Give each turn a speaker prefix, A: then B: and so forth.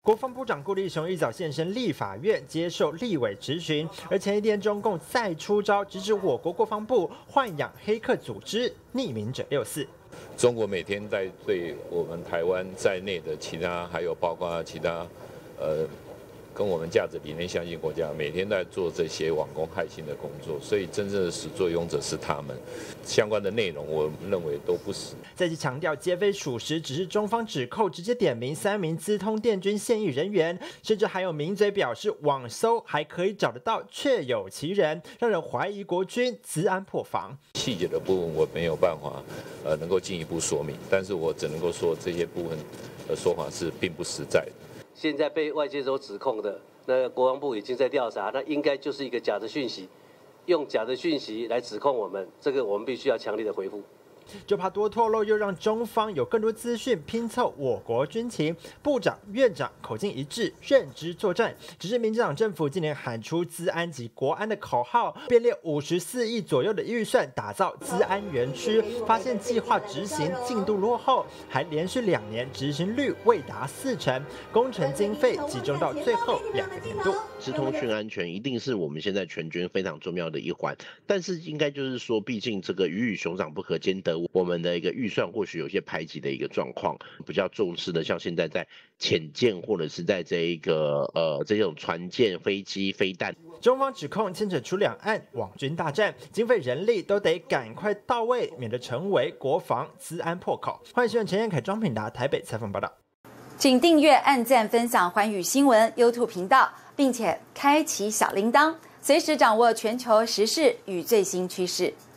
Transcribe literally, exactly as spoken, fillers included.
A: 国防部长顾立雄一早现身立法院接受立委质询，而前一天中共再出招，直指我国国防部豢养黑客组织匿名者六四。
B: 中国每天在对我们台湾在内的其他，还有包括其他，呃。 跟我们价值理念相近国家，每天在做这些网攻害信的工作，所以真正的始作俑者是他们。相关的内容，我认为都不实。
A: 再次强调，皆非属实，只是中方指控直接点名三名资通电军现役人员，甚至还有名嘴表示网搜还可以找得到，确有其人，让人怀疑国军资安破防。
B: 细节的部分我没有办法，呃，能够进一步说明，但是我只能够说这些部分的说法是并不实在的。
C: 现在被外界所指控的，那国防部已经在调查，那应该就是一个假的讯息，用假的讯息来指控我们，这个我们必须要强力的回复。
A: 就怕多透露，又让中方有更多资讯拼凑我国军情。部长、院长口径一致，认知作战。只是民进党政府今年喊出资安及国安的口号，编列五十四亿左右的预算打造资安园区，发现计划执行进度落后，还连续两年执行率未达四成，工程经费集中到最后两个年度。
D: 资通讯安全一定是我们现在全军非常重要的一环，但是应该就是说，毕竟这个鱼与熊掌不可兼得。 我们的一个预算或许有些排挤的一个状况，比较重视的，像现在在潜舰或者是在这一个呃这种船舰、飞机、飞弹。
A: 中方指控牵扯出两岸网军大战，经费人力都得赶快到位，免得成为国防资安破口。欢迎新闻陈彦凯、庄品达台北采访报道。
E: 请订阅、按赞、分享寰宇新闻 YouTube 频道，并且开启小铃铛，随时掌握全球时事与最新趋势。